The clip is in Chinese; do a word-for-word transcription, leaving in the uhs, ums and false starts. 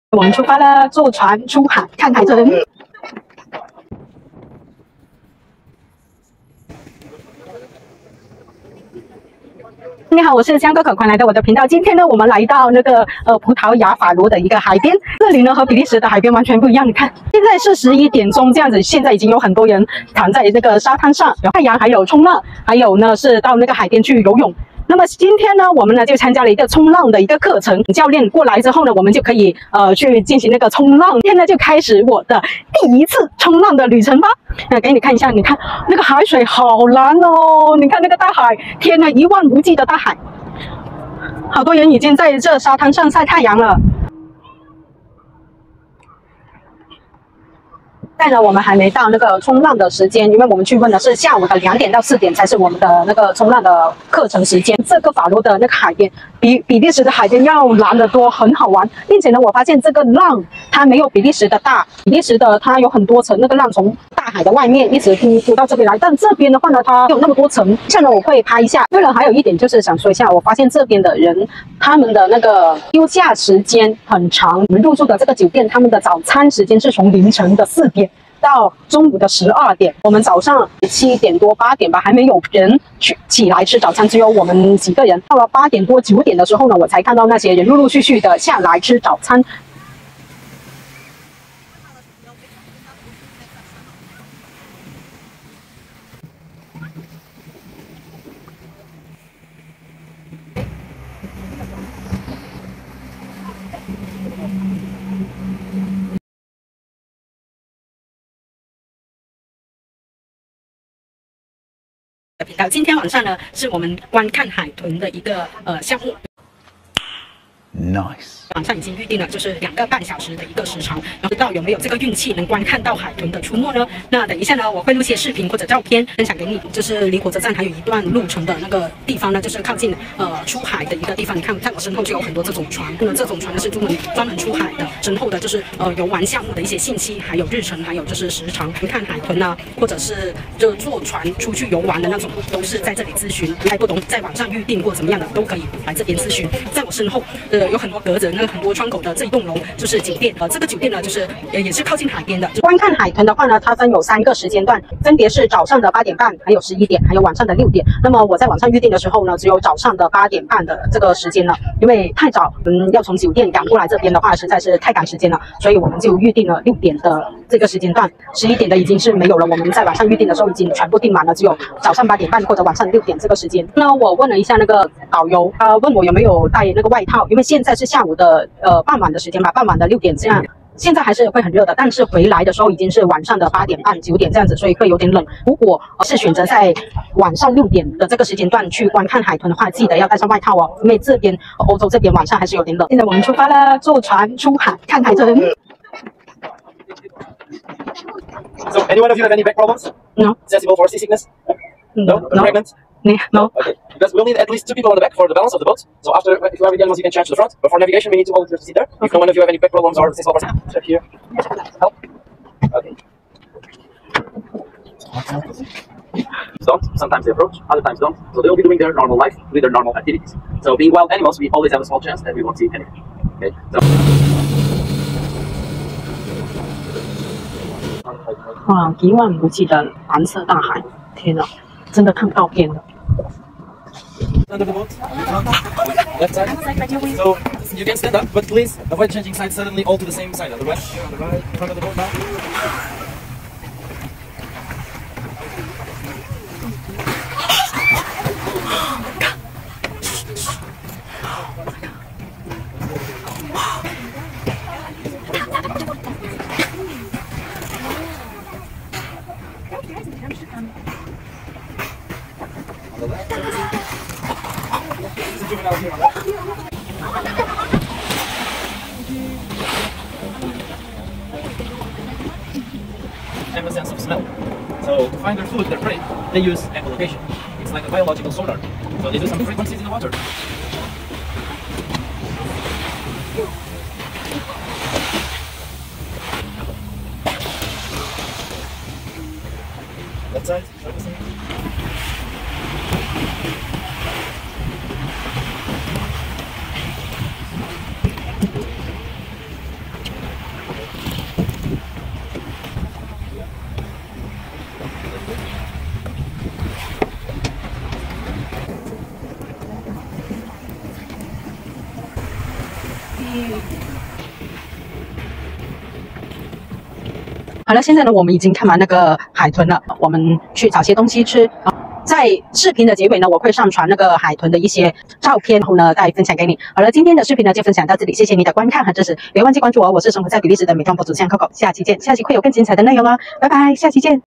我们出发了，坐船出海看海豚。你好，我是香哥可，欢迎来到我的频道。今天呢，我们来到那个呃葡萄牙法罗的一个海边，这里呢和比利时的海边完全不一样。你看，现在是十一点钟这样子，现在已经有很多人躺在那个沙滩上，有太阳，还有冲浪，还有呢是到那个海边去游泳。 那么今天呢，我们呢就参加了一个冲浪的一个课程。教练过来之后呢，我们就可以呃去进行那个冲浪。今天呢就开始我的第一次冲浪的旅程吧。那给你看一下，你看那个海水好蓝哦，你看那个大海，天呐，一望无际的大海。好多人已经在这沙滩上晒太阳了。 现在呢，我们还没到那个冲浪的时间，因为我们去问的是下午的两点到四点才是我们的那个冲浪的课程时间。这个法罗的那个海边比比利时的海边要蓝得多，很好玩。并且呢，我发现这个浪它没有比利时的大，比利时的它有很多层，那个浪从大海的外面一直扑扑到这边来，但这边的话呢，它有那么多层。现在呢，我会拍一下。对了，还有一点就是想说一下，我发现这边的人他们的那个休假时间很长。我们入住的这个酒店，他们的早餐时间是从凌晨的四点。 到中午的十二点，我们早上七点多八点吧，还没有人去起来吃早餐，只有我们几个人。到了八点多九点的时候呢，我才看到那些人陆陆续续的下来吃早餐。 频道，今天晚上呢是我们观看海豚的一个呃项目。Nice。 晚上已经预定了，就是两个半小时的一个时长，然后不知道有没有这个运气能观看到海豚的出没呢？那等一下呢，我会录些视频或者照片分享给你。就是离火车站还有一段路程的那个地方呢，就是靠近呃出海的一个地方。你看，在我身后就有很多这种船，那这种船呢是专门专门出海的。身后的就是呃游玩项目的一些信息，还有日程，还有就是时长。看海豚啊，或者是就坐船出去游玩的那种，都是在这里咨询。还不懂在网上预定或怎么样的，都可以来这边咨询。在我身后呃有很多格子。 那很多窗口的这一栋楼就是酒店，呃，这个酒店呢，就是呃也是靠近海边的。观看海豚的话呢，它分有三个时间段，分别是早上的八点半，还有十一点，还有晚上的六点。那么我在网上预定的时候呢，只有早上的八点半的这个时间了，因为太早，嗯，要从酒店赶过来这边的话，实在是太赶时间了，所以我们就预定了六点的这个时间段，十一点的已经是没有了。我们在网上预定的时候已经全部订满了，只有早上八点半或者晚上六点这个时间。那我问了一下那个导游，他问我有没有带那个外套，因为现在是下午的。 呃，傍晚的时间吧，傍晚的六点这样，现在还是会很热的，但是回来的时候已经是晚上的八点半、九点这样子，所以会有点冷。如果是选择在晚上六点的这个时间段去观看海豚的话，记得要带上外套哦，因为这边欧洲这边晚上还是有点冷。现在我们出发了，坐船出海看海豚。 So, any one of you have any back problems? No. Sensible for seasickness? No. No. Pregnant? No. Okay. Because we'll need at least two people on the back for the balance of the boat. So after, if you have any animals, you can change to the front. But for navigation, we need two volunteers to sit there. Okay. If no one of you have any back problems or sensible for step here. Help. Okay. Don't. Sometimes they approach, other times don't. So they will be doing their normal life, doing their normal activities. So being wild animals, we always have a small chance that we won't see anything. Okay. So. 哇，一望无际的蓝色大海，天哪，真的看不到边了。 Under the boat, left side. So you can stand up, but please avoid changing sides suddenly all to the same side. Otherwise, you're on the right, front of the boat now. On the left. Juvenile here on that. Have a sense of smell. So to find their food, their prey, they use echolocation. It's like a biological sonar. So they do some frequencies in the water. Left side, focusing. 好了，现在呢，我们已经看完那个海豚了，我们去找些东西吃。在视频的结尾呢，我会上传那个海豚的一些照片，然后呢再分享给你。好了，今天的视频呢就分享到这里，谢谢你的观看和支持，别忘记关注我，我是生活在比利时的美妆博主香 Coco， 下期见，下期会有更精彩的内容哦，拜拜，下期见。